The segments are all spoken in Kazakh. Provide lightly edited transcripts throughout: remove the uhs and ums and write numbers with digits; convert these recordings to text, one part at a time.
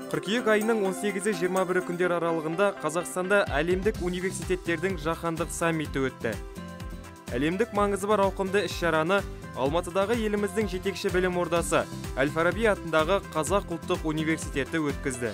Қыркүйек айының 18-21 күндер аралығында Қазақстанда әлемдік университеттердің жаһандық саммиті өтті. Әлемдік маңызы бар ауқымды іс-шараны Алматыдағы еліміздің жетекші білім ордасы Әл-Фараби атындағы Қазақ ұлттық университеті өткізді.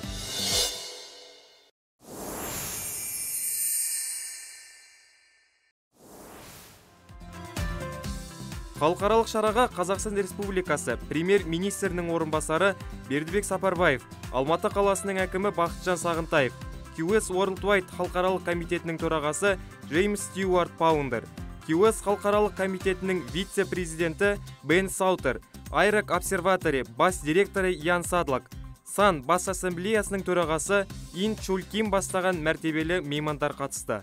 Халықаралық шараға Қазақстан Республикасы премьер-министрінің орынбасары Бердібек Сапарбаев, Алматы қаласының әкімі Бақытжан Сағынтаев, QS Worldwide халықаралық комитетінің төрағасы Джеймс Стюарт Паундер, QS халықаралық комитетінің вице-президенті Бен Саутер, Айрак Обсерваторы бас директоры Ян Садлак, Сан бас ассамблеясының төрағасы Ин Чуль Ким бастаған мәртебелі меймандар қатысты.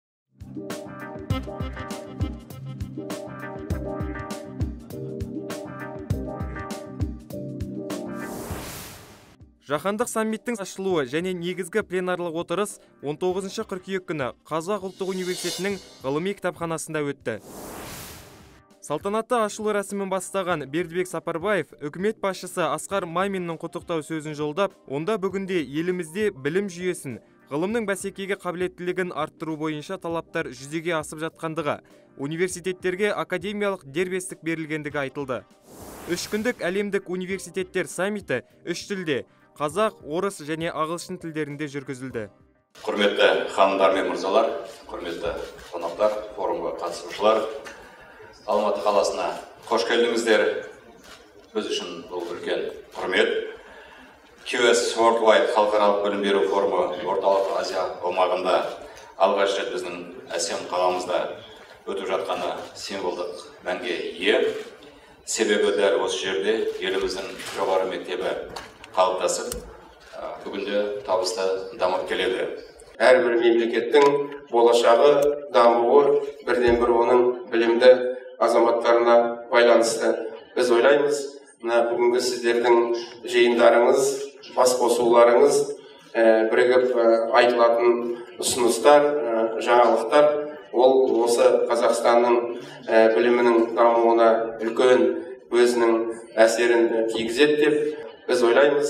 Жаһандық саммиттің ашылуы және негізгі пленарлық отырыс 19 қыркүйек күні Қазақ ұлттық университетінің ғылыми кітапханасында өтті. Салтанатты ашылу рәсімін бастаған Бердібек Сапарбаев үкімет басшысы Асқар Маминнің құттықтау сөзін жолдап, онда бүгінде елімізде білім жүйесін, ғылымның бәсекеге қабілеттілігін арттыру бойынша талаптар жүзеге асып жатқандығы, университеттерге академиялық дербестік берілгендігі айтылды. 3 күндік әлемдік университеттер саммиті 3 тілде қазақ, орыс және ағылшын тілдерінде жүргізілді. Құрметті ханымдар мен мырзалар, құрметті қонақтар, форумға қатысушылар, Алматы қаласына қош келдіңіздер. Біз үшін бұл үлкен құрмет. QS Worldwide халықаралық білім беру форумы Орталық Азия аумағында алғаш рет біздің әсем қаламызда өтіп жатқаны символдық мәнге ие. Себебі дәл осы жерде еліміздің жоғары мектебі қалыптасып, бүгінде табысты дамып келеді. Әрбір мемлекеттің болашағы, дамуы бірден-бір оның білімді азаматтарына байланысты. Біз ойлаймыз, бүгінгі сіздердің жиындарыңыз, бас қосуларыңыз, бірігіп айтылатын ұсыныстар, жаңалықтар, ол осы Қазақстанның білімінің дамуына үлкен өзінің әсерін тигізеді деп біз ойлаймыз.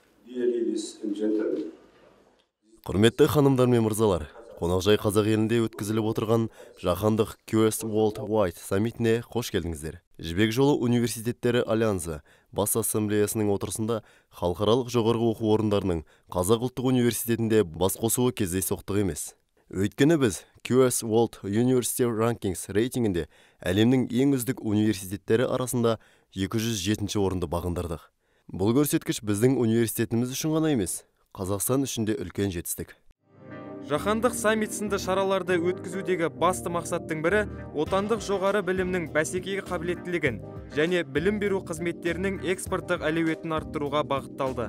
Құрметті ханымдар мен мырзалар, қонақжай қазақ елінде өткізіліп отырған жаһандық QS Worldwide саммитіне қош келдіңіздер. Жібек жолы университеттері альянсы бас ассамблеясының отырысында халықаралық жоғарғы оқу орындарының Қазақ ұлттық университетінде бас қосуы кездейсоқтық емес. Өйткені біз QS World University Rankings рейтингінде әлемнің ең үздік университеттері арасында 207 орынды бағындырдық. Бұл көрсеткіш біздің университетіміз үшін ғана емес, Қазақстан үшін де үлкен жетістік. Жаһандық саммит сынды шараларды өткізудегі басты мақсаттың бірі отандық жоғары білімнің бәсекеге қабілеттілігін және білім беру қызметтерінің экспорттық әлеуетін арттыруға бағытталды.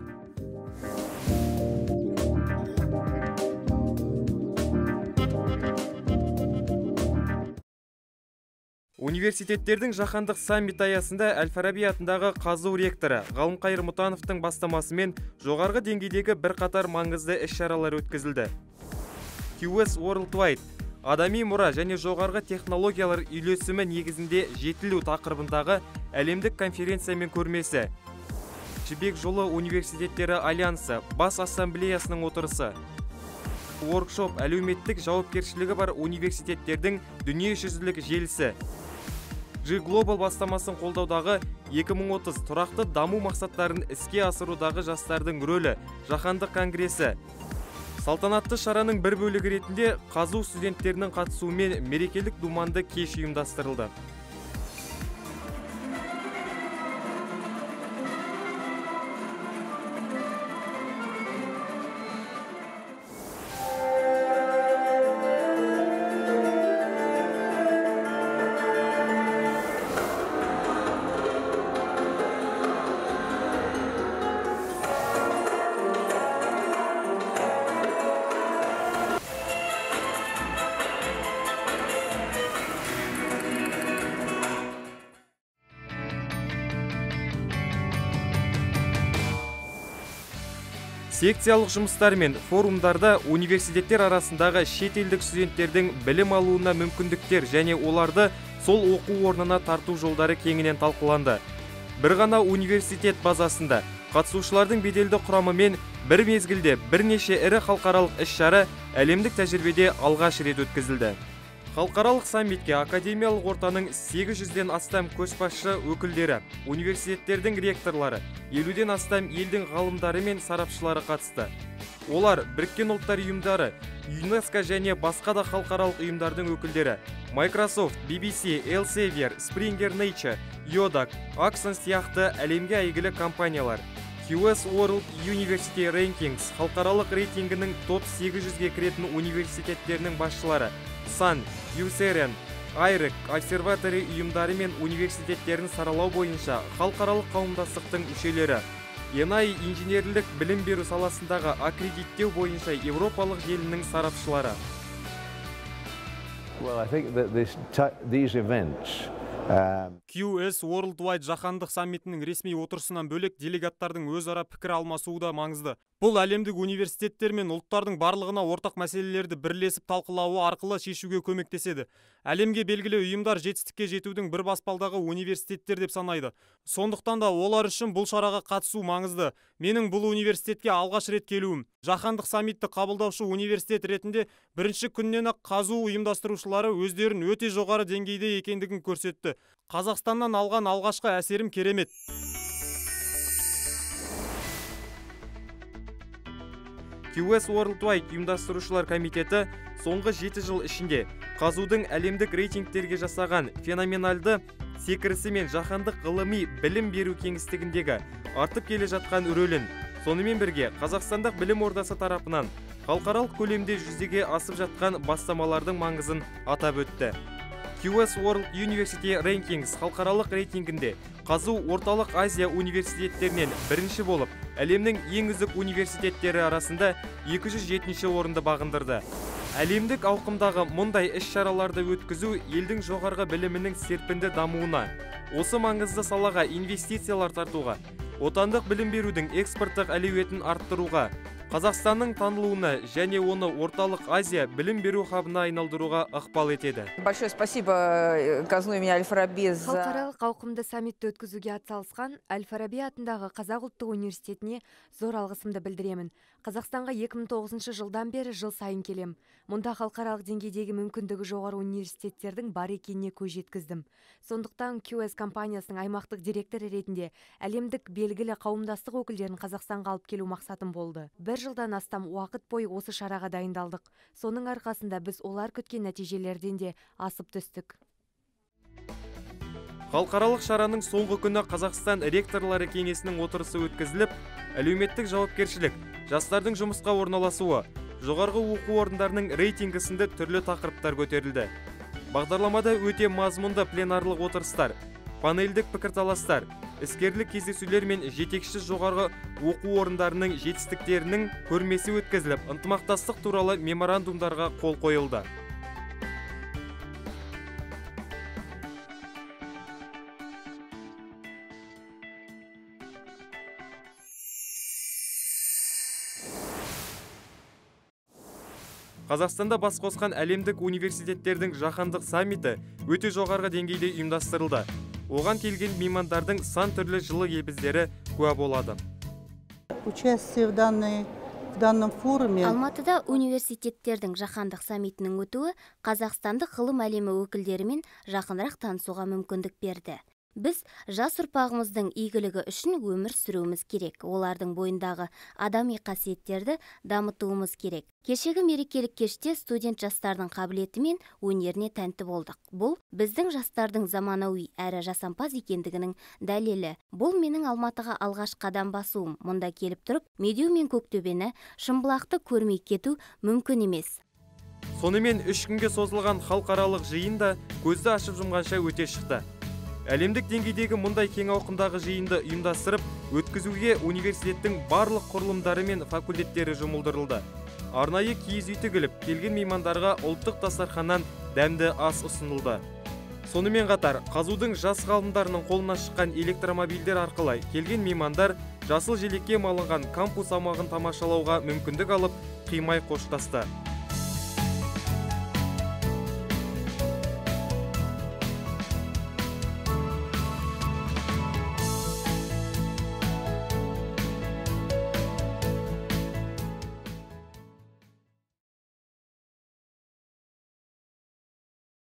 Университеттердің жаһандық саммит аясында Әл-Фараби атындағы қазу ректоры Ғалымқайыр Мұтановтың бастамасымен жоғарғы деңгейдегі бірқатар маңызды іс-шаралар өткізілді. QS Worldwide адами мұра және жоғарғы технологиялар үйлесімі негізінде жетілу тақырыбындағы әлемдік конференция мен көрмесі, Жібек жолы университеттері альянсы бас ассамблеясының отырысы, воркшоп әлеуметтік жауапкершілігі бар университеттердің дүниежүзілік желісі, G-Global бастамасын қолдаудағы 2030 тұрақты даму мақсаттарын іске асырудағы жастардың рөлі жаһандық конгресі. Салтанатты шараның бір бөлігі ретінде қазу студенттерінің қатысуымен мерекелік думанды кеш ұйымдастырылды. Секциялық жұмыстар мен форумдарда университеттер арасындағы шетелдік студенттердің білім алуына мүмкіндіктер және оларды сол оқу орнына тарту жолдары кеңінен талқыланды. Бір ғана университет базасында қатысушылардың беделді құрамымен бір мезгілде бірнеше ірі халықаралық іс-шара әлемдік тәжірибеде алғаш рет өткізілді. Халықаралық саммитке академиялық ортаның 800-ден астам көшбасшы өкілдері, университеттердің ректорлары, 50-ден астам елдің ғалымдары мен сарапшылары қатысты. Олар Біріккен ұлттар ұйымдары, ЮНЕСКО және басқа да халықаралық ұйымдардың өкілдері, Microsoft, BBC, Elsevier, Springer Nature, Yodak, Axon сияқты әлемге әйгілі компаниялар, QS World University Rankings халықаралық рейтингінің топ 800-ге кіретін университеттерінің басшылары, Sun, UCERN, IREC, обсерваторий ұйымдары мен университеттерін саралау бойынша халықаралық қауымдастықтың мүшелері, ENI инженерлік білім беру саласындағы аккредиттеу бойынша Европалық желінің сарапшылары. Well, I think that these events QS Worldwide жаһандық саммитінің ресми отырысынан бөлек делегаттардың өзара пікір алмасуы да маңызды. Бұл әлемдік университеттер мен ұлттардың барлығына ортақ мәселелерді бірлесіп талқылауы арқылы шешуге көмектеседі. Әлемге белгілі ұйымдар жетістікке жетудің бір баспалдағы университеттер деп санайды. Сондықтан да олар үшін бұл шараға қатысу маңызды. Менің бұл университетке алғаш рет келуім. Жаһандық саммитті қабылдаушы университет ретінде бірінші күннен-ақ қазу ұйымдастырушылары өздерін өте жоғары деңгейде екендігін көрсетті. Қазақстаннан алған алғашқы әсерім керемет. QS Worldwide ұйымдастырушылар комитеті соңғы 7 жыл ішінде қазудың әлемдік рейтингтерге жасаған феноменальды секірісі мен жаһандық ғылыми білім беру кеңістігіндегі артып келе жатқан рөлін, сонымен бірге Қазақстандық білім ордасы тарапынан халықаралық көлемде жүзеге асып жатқан бастамалардың маңызын атап өтті. QS World University Rankings халықаралық рейтингінде қазу орталық Азия университеттерінен бірінші болып, әлемнің ең үздік университеттері арасында 207-ші орынды бағындырды. Әлемдік ауқымдағы мұндай іс-шараларды өткізу елдің жоғарғы білімінің серпінді дамуына, осы маңызды салаға инвестициялар тартуға, отандық білім берудің экспорттық әлеуетін арттыруға, Қазақстанның танылуына және оны орталық Азия білім беру хабына айналдыруға ықпал етеді. Большое спасибо Казну имени Аль-Фараби за... Халықаралық ауқымды саммитті өткізуге атсалысқан Әл-Фараби атындағы Қазақ ұлттық университетіне зор алғысымды білдіремін. Қазақстанға 2009 жылдан бері жыл сайын келем. Мұнда халықаралық деңгейдегі мүмкіндігі жоғары университеттердің бар екеніне көз жеткіздім. Сондықтан QS компаниясының аймақтық директоры ретінде әлемдік белгілі қауымдастық өкілдерін Қазақстанға алып келу мақсатым болды. Бір жылдан астам уақыт бойы осы шараға дайындалдық. Соның арқасында біз олар күткен нәтижелерден де асып түстік. Халықаралық шараның соңғы күні Қазақстан ректорлары кеңесінің отырысы өткізіліп, әлеуметтік жауапкершілік, жастардың жұмысқа орналасуы, жоғарғы оқу орындарының рейтингі сынды түрлі тақырыптар көтерілді. Бағдарламада өте мазмұнды пленарлық отырыстар, панельдік пікірталастар, іскерлік кездесулер мен жетекші жоғарғы оқу орындарының жетістіктерінің көрмесі өткізіліп, ынтымақтастық туралы меморандумдарға қол қойылды. Қазақстанда бас қосқан әлемдік университеттердің жаһандық саммиті өте жоғарғы деңгейде ұйымдастырылды. Оған келген меймандардың сан түрлі жылы лебіздері куә болады. Участие в данном форуме. Алматыда университеттердің жаһандық саммитінің өтуі қазақстандық ғылым әлемі өкілдерімен жақынырақ танысуға мүмкіндік берді. Біз жас ұрпағымыздың игілігі үшін өмір сүруіміз керек. Олардың бойындағы адами қасиеттерді дамытуымыз керек. Кешегі мерекелік кеште студент жастардың қабілеті мен өнеріне тәнті болдық. Бұл біздің жастардың заманауи әрі жасампаз екендігінің дәлелі. Бұл менің Алматыға алғаш қадам басуым. Мұнда келіп тұрып, Медеу мен Көктөбені, Шымбұлақты көрмей кету мүмкін емес. Сонымен 3 күнге созылған халықаралық жиын да көзді ашып жұмғанша өте шықты. Әлемдік деңгейдегі мұндай кең ауқымдағы жиынды ұйымдастырып, өткізуге университеттің барлық құрылымдары мен факультеттері жұмылдырылды. Арнайы киіз үй тігіліп, келген меймандарға ұлттық дастарханнан дәмді ас ұсынылды. Сонымен қатар, қазудың жас ғалымдарының қолынан шыққан электромобильдер арқылы келген меймандар жасыл желекке малынған кампус аумағын тамашалауға мүмкіндік алып, қимай қоштасты.